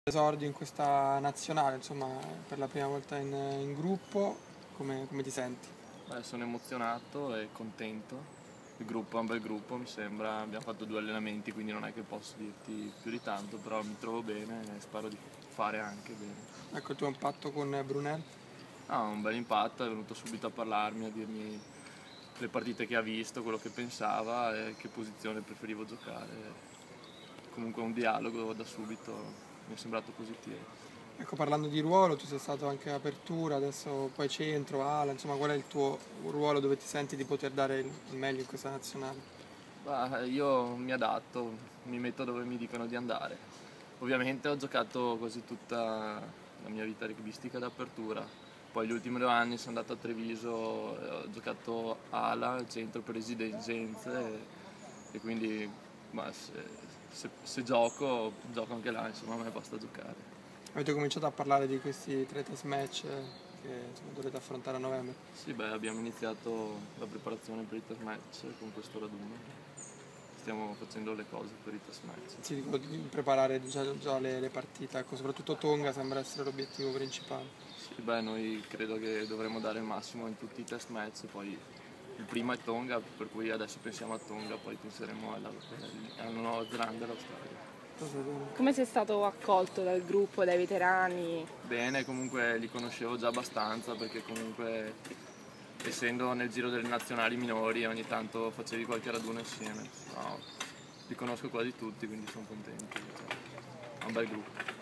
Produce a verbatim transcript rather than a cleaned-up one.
Esordio in questa nazionale, insomma, per la prima volta in, in gruppo, come, come ti senti? Beh, sono emozionato e contento. Il gruppo è un bel gruppo, mi sembra. Abbiamo fatto due allenamenti, quindi non è che posso dirti più di tanto, però mi trovo bene e spero di fare anche bene. Ecco il tuo impatto con Brunel. Ah, un bel impatto, è venuto subito a parlarmi, a dirmi le partite che ha visto, quello che pensava e che posizione preferivo giocare. Comunque un dialogo da subito mi è sembrato positivo. Ecco, parlando di ruolo, tu sei stato anche apertura, adesso poi centro, ala, insomma, qual è il tuo ruolo dove ti senti di poter dare il meglio in questa nazionale? Bah, io mi adatto, mi metto dove mi dicono di andare. Ovviamente ho giocato quasi tutta la mia vita rugbistica d'apertura, poi gli ultimi due anni sono andato a Treviso, e ho giocato ala, centro per esigenze e, e quindi bah, se, se, se gioco, gioco anche là, insomma a me basta giocare. Avete cominciato a parlare di questi tre test match che insomma, dovrete affrontare a novembre? Sì, beh, abbiamo iniziato la preparazione per i test match con questo raduno. Stiamo facendo le cose per i test match. Sì, dico di preparare già, già le, le partite, ecco, soprattutto Tonga sembra essere l'obiettivo principale. Sì, beh, noi credo che dovremo dare il massimo in tutti i test match, poi il primo è Tonga, per cui adesso pensiamo a Tonga, poi penseremo alla, alla Nuova Zelanda e all'Australia. Come sei stato accolto dal gruppo, dai veterani? Bene, comunque li conoscevo già abbastanza perché comunque essendo nel giro delle nazionali minori ogni tanto facevi qualche raduno insieme. No, li conosco quasi tutti, quindi sono contento. È un bel gruppo.